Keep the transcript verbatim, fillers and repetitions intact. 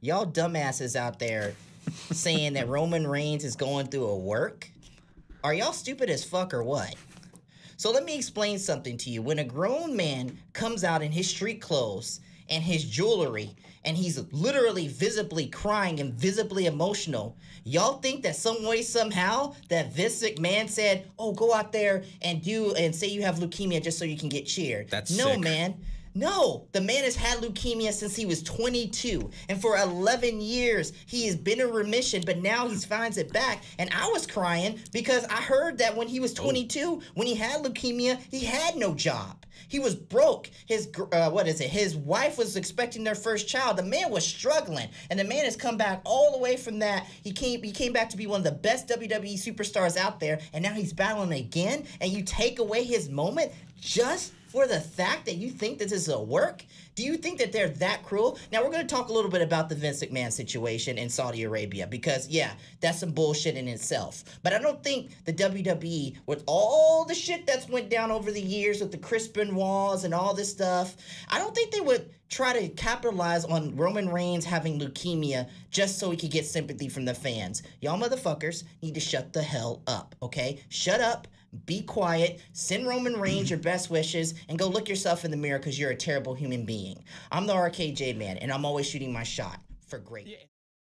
y'all dumbasses out there saying that Roman Reigns is going through a work, are y'all stupid as fuck or what? So let me explain something to you. When a grown man comes out in his street clothes and his jewelry, and he's literally visibly crying and visibly emotional, y'all think that some way, somehow, that Vince McMahon said, oh, go out there and do and say you have leukemia just so you can get cheered. That's no, sick. man. No, the man has had leukemia since he was twenty-two, and for eleven years he has been in remission, but now he finds it back. And I was crying because I heard that when he was twenty-two, when he had leukemia, he had no job. He was broke. His uh, what is it? His wife was expecting their first child. The man was struggling, and the man has come back all the way from that. He came he came back to be one of the best W W E superstars out there, and now he's battling again. And you take away his moment just for the fact that you think that this is a work? Do you think that they're that cruel? Now, we're going to talk a little bit about the Vince McMahon situation in Saudi Arabia because, yeah, that's some bullshit in itself. But I don't think the W W E, with all the shit that's went down over the years with the Chris Benoits and all this stuff, I don't think they would try to capitalize on Roman Reigns having leukemia just so he could get sympathy from the fans. Y'all motherfuckers need to shut the hell up, okay? Shut up. Be quiet, send Roman Reigns your best wishes, and go look yourself in the mirror because you're a terrible human being. I'm the R K J Man, and I'm always shooting my shot for great.